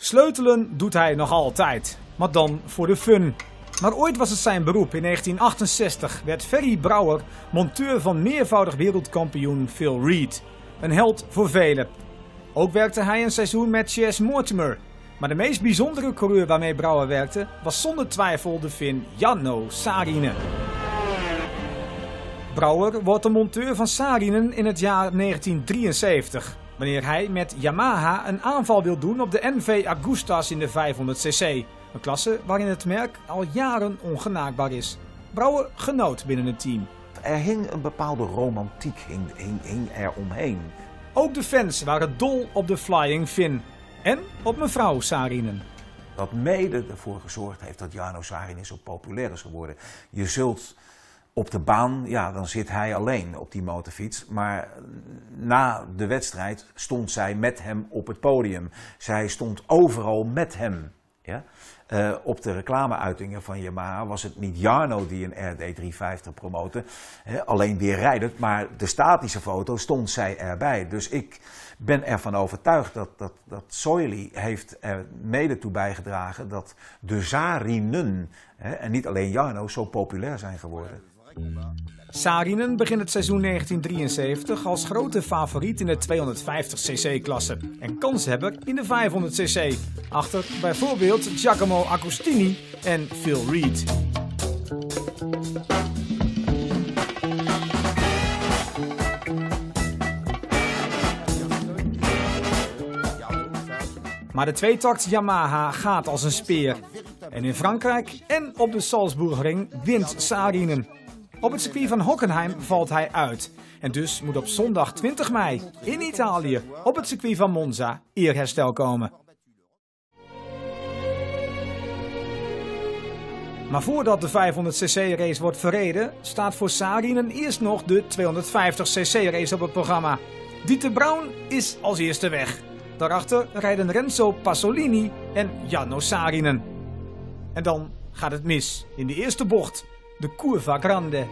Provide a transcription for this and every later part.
Sleutelen doet hij nog altijd, maar dan voor de fun. Maar ooit was het zijn beroep. In 1968 werd Ferry Brouwer monteur van meervoudig wereldkampioen Phil Reed. Een held voor velen. Ook werkte hij een seizoen met Chas Mortimer. Maar de meest bijzondere coureur waarmee Brouwer werkte was zonder twijfel de Fin Jarno Saarinen. Brouwer wordt de monteur van Saarinen in het jaar 1973. Wanneer hij met Yamaha een aanval wil doen op de NV Agustas in de 500cc. Een klasse waarin het merk al jaren ongenaakbaar is. Brouwer genoot binnen het team. Er hing een bepaalde romantiek hing er omheen. Ook de fans waren dol op de Flying Fin. En op mevrouw Saarinen. Wat mede ervoor gezorgd heeft dat Jarno Saarinen zo populair is geworden. Je zult op de baan, ja, dan zit hij alleen op die motorfiets. Maar na de wedstrijd stond zij met hem op het podium. Zij stond overal met hem. Ja? Op de reclameuitingen van Yamaha was het niet Jarno die een RD350 promote, alleen weer rijdend, maar de statische foto stond zij erbij. Dus ik ben ervan overtuigd dat Soiley heeft er mede toe bijgedragen dat de Saarinen, en niet alleen Jarno, zo populair zijn geworden. Saarinen begint het seizoen 1973 als grote favoriet in de 250cc-klasse en kanshebber in de 500cc. Achter bijvoorbeeld Giacomo Agostini en Phil Reed. Maar de tweetakt Yamaha gaat als een speer. En in Frankrijk en op de Salzburgring wint Saarinen. Op het circuit van Hockenheim valt hij uit. En dus moet op zondag 20 mei in Italië op het circuit van Monza eerherstel komen. Maar voordat de 500cc race wordt verreden, staat voor Saarinen eerst nog de 250cc race op het programma. Dieter Braun is als eerste weg. Daarachter rijden Renzo Pasolini en Jarno Saarinen. En dan gaat het mis in de eerste bocht. De Curva Grande.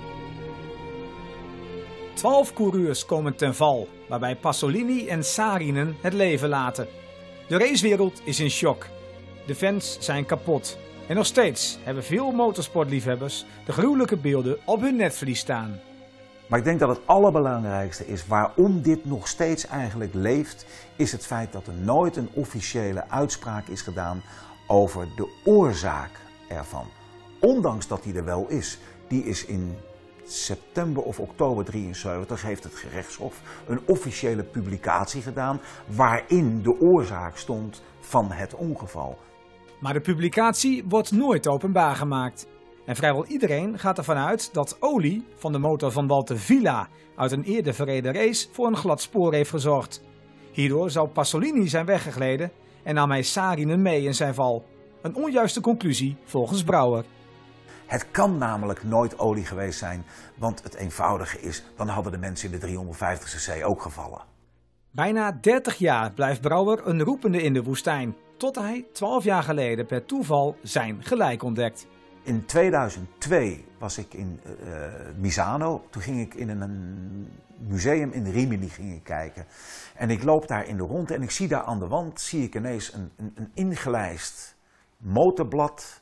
12 coureurs komen ten val, waarbij Pasolini en Saarinen het leven laten. De racewereld is in shock. De fans zijn kapot. En nog steeds hebben veel motorsportliefhebbers de gruwelijke beelden op hun netvlies staan. Maar ik denk dat het allerbelangrijkste is waarom dit nog steeds eigenlijk leeft, is het feit dat er nooit een officiële uitspraak is gedaan over de oorzaak ervan. Ondanks dat die er wel is. Die is in september of oktober 73 heeft het gerechtshof een officiële publicatie gedaan waarin de oorzaak stond van het ongeval. Maar de publicatie wordt nooit openbaar gemaakt. En vrijwel iedereen gaat ervan uit dat olie van de motor van Walter Villa uit een eerder verreden race voor een glad spoor heeft gezorgd. Hierdoor zou Pasolini zijn weggegleden en nam hij Saarinen mee in zijn val. Een onjuiste conclusie volgens Brouwer. Het kan namelijk nooit olie geweest zijn, want het eenvoudige is, dan hadden de mensen in de 350cc ook gevallen. Bijna 30 jaar blijft Brouwer een roepende in de woestijn, tot hij 12 jaar geleden per toeval zijn gelijk ontdekt. In 2002 was ik in Misano, toen ging ik in een museum in Rimini kijken. En ik loop daar in de rondte en ik zie daar aan de wand zie ik ineens een ingelijst motorblad.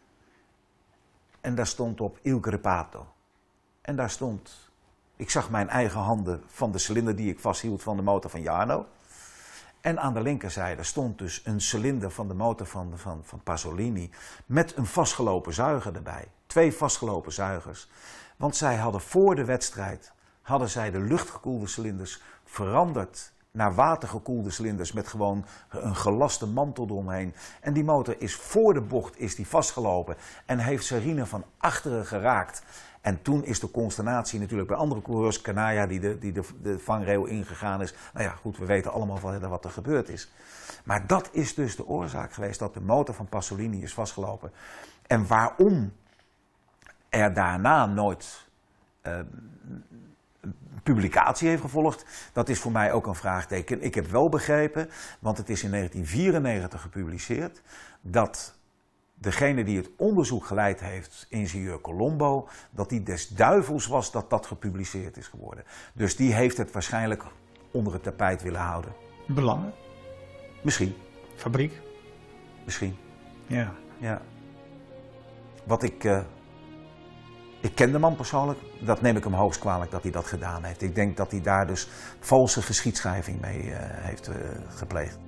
En daar stond op Il Grepato. En daar stond, ik zag mijn eigen handen van de cilinder die ik vasthield van de motor van Jarno. En aan de linkerzijde stond dus een cilinder van de motor van Pasolini met een vastgelopen zuiger erbij. 2 vastgelopen zuigers. Want zij hadden voor de wedstrijd, de luchtgekoelde cilinders veranderd naar watergekoelde cilinders met gewoon een gelaste mantel eromheen. En die motor is voor de bocht is die vastgelopen en heeft Saarinen van achteren geraakt. En toen is de consternatie natuurlijk bij andere coureurs, Canaya die de vangrail ingegaan is. Nou ja, goed, we weten allemaal wat er gebeurd is. Maar dat is dus de oorzaak geweest dat de motor van Pasolini is vastgelopen. En waarom er daarna nooit publicatie heeft gevolgd, dat is voor mij ook een vraagteken. Ik heb wel begrepen, want het is in 1994 gepubliceerd, dat degene die het onderzoek geleid heeft, ingenieur Colombo, dat die des duivels was dat dat gepubliceerd is geworden. Dus die heeft het waarschijnlijk onder het tapijt willen houden. Belangen? Misschien. Fabriek? Misschien. Ja. Ja. Wat ik ken de man persoonlijk, dat neem ik hem hoogst kwalijk dat hij dat gedaan heeft. Ik denk dat hij daar dus valse geschiedschrijving mee heeft gepleegd.